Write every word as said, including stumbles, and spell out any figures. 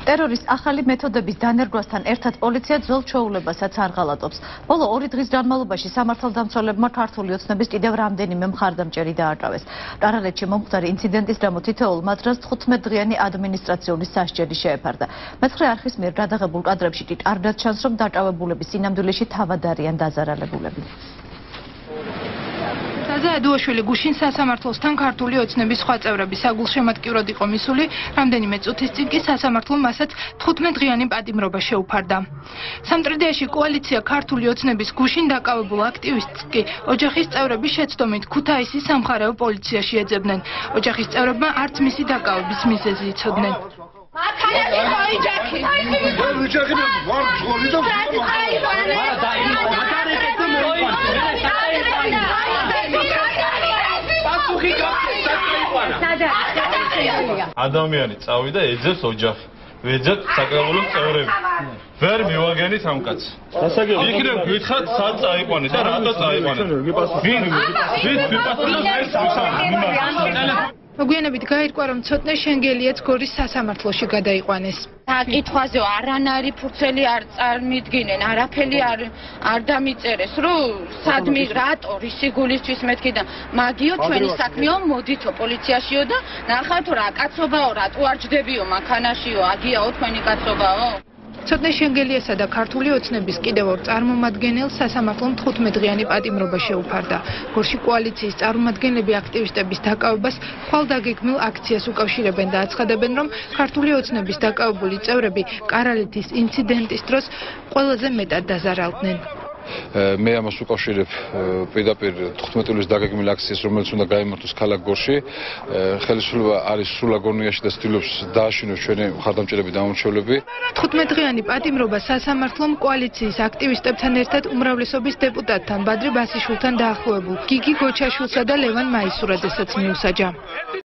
ტერორის ახალი მეთოდების დანერგვასთან ერთად პოლიცია ძველ ჩვეულებასაც არ ღალატობს. ბოლო ორი დღის განმავლობაში სამართალდამცველებმა ქართული ოცნების კიდევ რამდენიმე მხარდამჭერი დააკავეს. პარალელში მომხდარი ინციდენტის გამო თითოეულ მათგანს თხუთმეტდღიანი ადმინისტრაციული სასჯელი შეეფარდა. მეცხრე არხის მიერ გადაღებულ კადრებში კი კარგად ჩანს, რომ დაკავებულების სინამდვილეში თავად არიან დაზარალებულები. Taza Eduaშვილი გუშინ სასამართლოსთან ქართული ოცნების სხვა წევრები საგულშემატკივრად იყო მისული, რამდენიმე წუთის წინ კი სასამართლომ მასაც თხუთმეტდღიანი პატიმრობა შეუფარდა. სამტრედიაში კოალიცია ქართული ოცნების გუშინ დაკავებულ აქტივისტს კი ოჯახის წევრები შეცდომით ქუთაისის სამხარეო პოლიციაში ეძებდნენ. ოჯახის წევრებმა არც მისი დაკავების მიზეზი იცოდნენ. ადამიანი წავიდა ეძებს ოჯახი. ვეძებთ საკრებულოს წევრები. ვერ მივაგენით ამ კაცს. იქნებ გითხრათ სად წაიყვანეთ და რატო წაიყვანეთ. ვინ ვინ ვიპასუხოთ ეს მოსამართლე. მოგვიანებით გაირკვა, რომ ცოტნე შენგელიაც გორის სასამართლოში გადაიყვანეს. საკითხვაზე არანაირი ფურცელი არ წარმიდგნენ, არაფერი არ არ დამიწერეს, რომ სადმი რატო რისი გულისთვის მეთქი და მაგიო ჩვენი საქმეო მოდითო პოლიციაშიო და ნახავთ რა კაცობაო, რატო არ ჯდებიო მანქანაშიო, აგიაო თქვენი კაცობაო. ცოტნე შენგელიასა და ქართული ოცნების კიდევ ორ წარმომადგენელს სასამართლომ თხუთმეტდღიანი პატიმრობა შეუფარდა. გორში კოალიციის წარმომადგენლები აქტივისტების დაკავებას ხვალდაგეგმილ აქციას უკავშირებენ და აცხადებენ, რომ ქართული ოცნების დაკავებული წევრები კარალეთის ინციდენტის დროს ყველაზე მეტად დაზარალდნენ. მე ამას უკავშირებ პირდაპირ თხუთმეტი ივლისის დაგეგმილ აქციას, რომელიც უნდა გაიმართოს ქალაქ გორში. ხელისუფლება არის სრულ აგონიაში და ცდილობს დააშინოს ჩვენი მხარდამჭერები და ამორჩევლები. თხუთმეტდღიანი პატიმრობა სასამართლომ კოალიციის აქტივისტებთან ერთად უმრავლესობის დეპუტატთან ბადრი ბასიშვილთან დაახლოებულ გიგი გოჩაშვილსა და ლევან მაისურაძესაც მიუსაჯა.